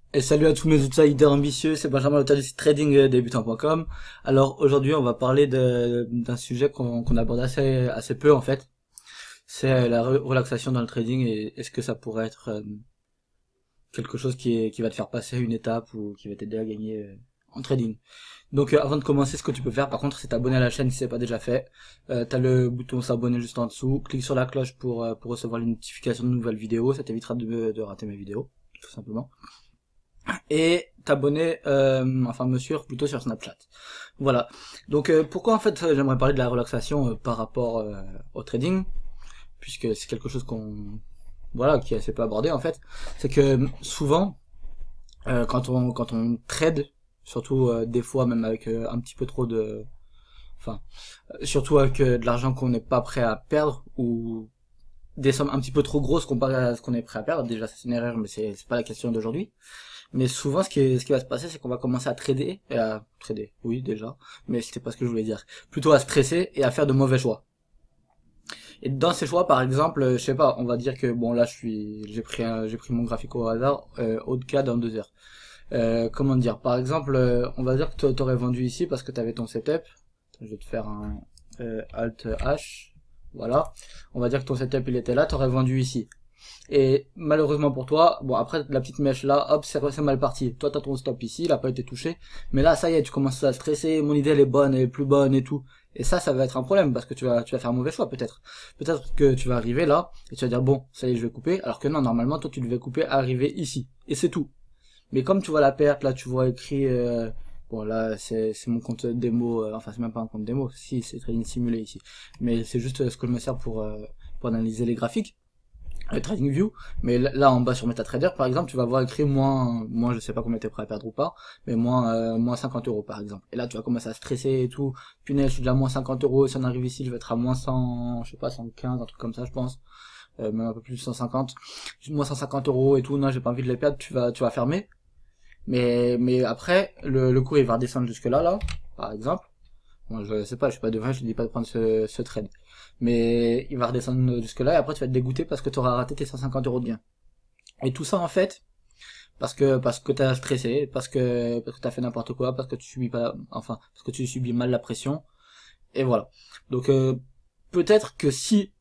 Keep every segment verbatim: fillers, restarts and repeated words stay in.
Et salut à tous mes outsiders ambitieux, c'est Benjamin, l'auteur du site trading débutant point com. Alors aujourd'hui on va parler de- d'un sujet qu'on qu'on aborde assez, assez peu en fait. C'est euh, la re- relaxation dans le trading et est-ce que ça pourrait être euh, quelque chose qui, est, qui va te faire passer une étape ou qui va t'aider à gagner euh, en trading. Donc euh, avant de commencer, ce que tu peux faire par contre c'est t'abonner à la chaîne si c'est pas déjà fait. Euh, t'as le bouton s'abonner juste en dessous, clique sur la cloche pour, euh, pour recevoir les notifications de nouvelles vidéos, ça t'évitera de, de rater mes vidéos, tout simplement. Et t'abonner, euh, enfin me suivre plutôt sur Snapchat. Voilà. Donc euh, pourquoi en fait euh, j'aimerais parler de la relaxation euh, par rapport euh, au trading, puisque c'est quelque chose qu'on, voilà, qui est assez peu abordé en fait. C'est que euh, souvent euh, quand on quand on trade, surtout euh, des fois même avec euh, un petit peu trop de, enfin euh, surtout avec euh, de l'argent qu'on n'est pas prêt à perdre ou des sommes un petit peu trop grosses comparé à ce qu'on est prêt à perdre. Déjà c'est une erreur, mais c'est c'est pas la question d'aujourd'hui. Mais souvent, ce qui, est- ce qui va se passer, c'est qu'on va commencer à trader, et à trader, oui, déjà, mais c'était pas ce que je voulais dire. Plutôt à stresser et à faire de mauvais choix. Et dans ces choix, par exemple, euh, je sais pas, on va dire que, bon, là, je suis, j'ai pris un- j'ai pris mon graphique au hasard, euh, haut de cas dans deux heures. Euh, comment dire, par exemple, euh, on va dire que tu aurais vendu ici parce que tu avais ton setup. Je vais te faire un euh, Alt H, voilà. On va dire que ton setup, il était là, tu aurais vendu ici. Et malheureusement pour toi, bon après la petite mèche là, hop, c'est c'est mal parti. Toi t'as ton stop ici, il a pas été touché. Mais là ça y est, tu commences à stresser, mon idée elle est bonne, elle est plus bonne et tout. Et ça, ça va être un problème parce que tu vas, tu vas faire un mauvais choix peut-être. Peut-être que tu vas arriver là et tu vas dire bon, ça y est, je vais couper. Alors que non, normalement toi tu devais couper, arriver ici. Et c'est tout. Mais comme tu vois la perte, là tu vois écrit, euh, bon là c'est c'est mon compte démo, euh, enfin c'est même pas un compte démo, si c'est trading simulé ici. Mais c'est juste euh, ce que je me sers pour, euh, pour analyser les graphiques le TradingView, mais là en bas sur MetaTrader par exemple, tu vas voir écrit moins, moins je sais pas combien t'es prêt à perdre ou pas, mais moins, euh, moins cinquante euros par exemple. Et là tu vas commencer à stresser et tout, punaise, je suis déjà à moins cinquante euros, si on arrive ici, je vais être à moins cent, je sais pas, cent quinze, un truc comme ça je pense, euh, même un peu plus de cent cinquante, moins cent cinquante euros et tout, non j'ai pas envie de les perdre, tu vas, tu vas fermer. Mais, mais après, le, le cours il va redescendre jusque là, là, par exemple. Bon, je sais pas, je suis pas devin, je te dis pas de prendre ce, ce trade. Mais il va redescendre jusque là et après tu vas te dégoûter parce que tu auras raté tes cent cinquante euros de gain. Et tout ça en fait, parce que, parce que t'as stressé, parce que, parce que t'as fait n'importe quoi, parce que tu subis pas, enfin, parce que tu subis mal la pression. Et voilà. Donc, euh, peut-être que si,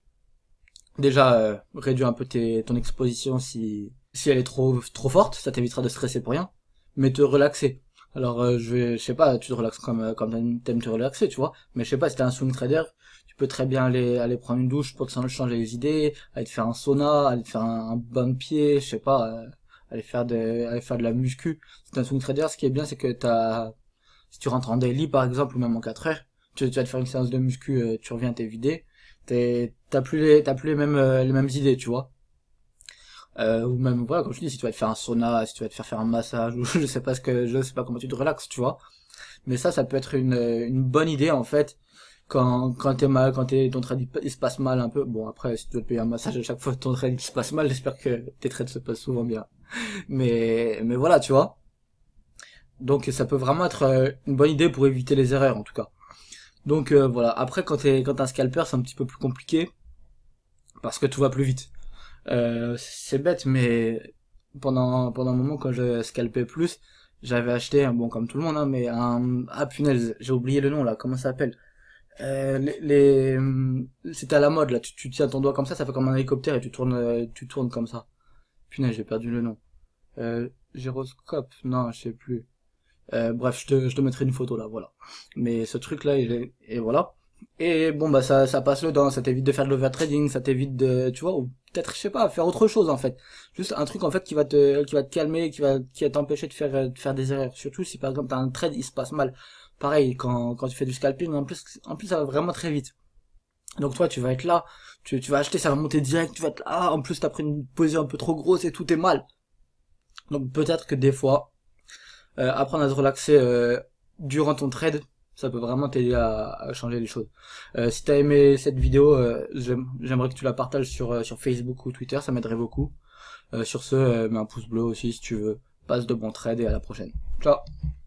déjà, euh, réduire un peu tes, ton exposition si, si elle est trop, trop forte, ça t'évitera de stresser pour rien. Mais te relaxer. Alors, euh, je vais, je sais pas, tu te relaxes comme, euh, comme t'aimes t'aimes te relaxer, tu vois. Mais je sais pas, si t'es un swing trader, tu peux très bien aller, aller prendre une douche pour te changer les idées, aller te faire un sauna, aller te faire un, un bain de pied, je sais pas, euh, aller faire de, aller faire de la muscu. Si t'es un swing trader, ce qui est bien, c'est que t'as, si tu rentres en daily, par exemple, ou même en quatre heures, tu, tu vas te faire une séance de muscu, euh, tu reviens, t'es vidé, t'es, t'as plus les, t'as plus les mêmes, euh, les mêmes idées, tu vois. Euh, ou même, voilà, comme je dis, si tu vas te faire un sauna, si tu vas te faire faire un massage, ou je sais pas ce que, je sais pas comment tu te relaxes, tu vois. Mais ça, ça peut être une, une bonne idée, en fait, quand, quand t'es mal, quand t'es, ton trade, il, il se passe mal un peu. Bon, après, si tu dois te payer un massage à chaque fois que ton trade il se passe mal, j'espère que tes trades se passent souvent bien. Mais, mais voilà, tu vois. Donc, ça peut vraiment être euh, une bonne idée pour éviter les erreurs, en tout cas. Donc, euh, voilà. Après, quand t'es, quand t'es un scalper, c'est un petit peu plus compliqué, parce que tout va plus vite. Euh, c'est bête, mais pendant pendant un moment quand je scalpais plus, j'avais acheté un bon comme tout le monde, hein, mais un ah punaise, j'ai oublié le nom là, comment ça s'appelle? Euh, les, les hum, c'était à la mode là, tu, tu tiens ton doigt comme ça, ça fait comme un hélicoptère et tu tournes euh, tu tournes comme ça. Punaise, j'ai perdu le nom. Euh, gyroscope, non, je sais plus. Euh, bref, je te, je te mettrai une photo là, voilà. Mais ce truc-là, il est, et voilà. Et bon, bah ça, ça passe le temps, ça t'évite de faire de l'overtrading, ça t'évite de, tu vois, ou peut-être, je sais pas, faire autre chose en fait. Juste un truc en fait qui va te, qui va te calmer, qui va, qui va t'empêcher de faire, euh, de faire des erreurs. Surtout si par exemple t'as un trade, il se passe mal. Pareil, quand, quand tu fais du scalping, en plus, en plus ça va vraiment très vite. Donc toi, tu vas être là, tu, tu vas acheter, ça va monter direct, tu vas être là, ah, en plus t'as pris une position un peu trop grosse et tout est mal. Donc peut-être que des fois, euh, apprendre à se relaxer euh, durant ton trade, ça peut vraiment t'aider à, à changer les choses. Euh, si t'as aimé cette vidéo, euh, j'aime- j'aimerais que tu la partages sur, euh, sur Facebook ou Twitter, ça m'aiderait beaucoup. Euh, sur ce, euh, mets un pouce bleu aussi si tu veux. Passe de bons trades et à la prochaine. Ciao.